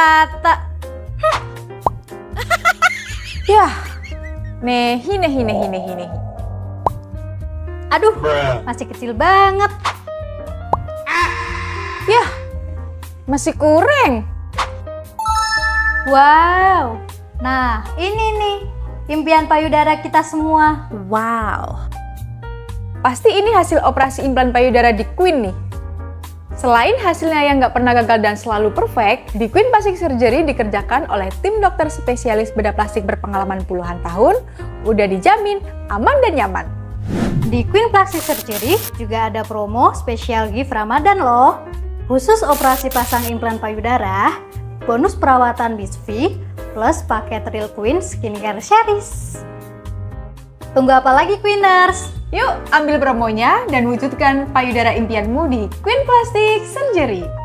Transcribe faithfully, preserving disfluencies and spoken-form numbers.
rata. Yah, nehi nehi nehi nehi nehi. Aduh, masih kecil banget. Yah, masih kurang. Wow, nah ini nih impian payudara kita semua. Wow, pasti ini hasil operasi implan payudara di Queen nih. Selain hasilnya yang nggak pernah gagal dan selalu perfect, di Queen Plastic Surgery dikerjakan oleh tim dokter spesialis bedah plastik berpengalaman puluhan tahun, udah dijamin aman dan nyaman. Di Queen Plastic Surgery juga ada promo spesial gift Ramadan loh. Khusus operasi pasang implan payudara, bonus perawatan Bizfix, plus paket Real Queen Skincare Series. Tunggu apa lagi Queeners? Yuk ambil promonya dan wujudkan payudara impianmu di Queen Plastic Surgery.